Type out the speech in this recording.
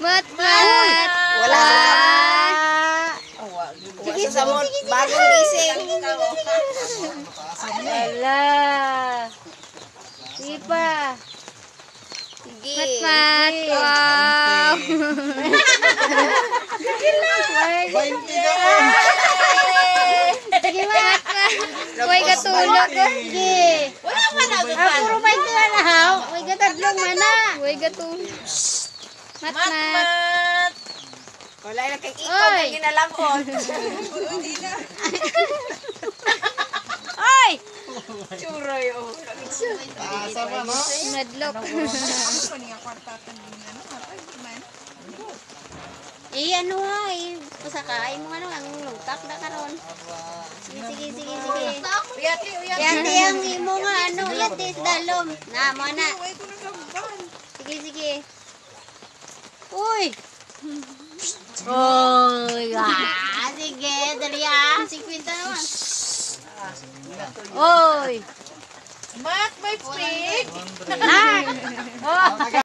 Mat, mat. Wala sa sige, samot. Bagong gising. Wala. Sige pa. Sige. Mat, mat. Wow. Sige, mat, mat. Huwag katulog. Sige. Wala man ako. Puro 20 na lahaw. Huwag katadlong mana. Huwag katulog. Mat, mat. Wala na kay ikaw na ginalambot. Ay! Churoy, oh. Madlok. Ano nga, pasakain mo ano, ang lungkak na karon. Sige. Yate ang imo nga, ano, yate sa dalom. Na, mo na. Sige. Uy! Sige, dali ah. 50 naman. Oy! Mat, may speak. Nak!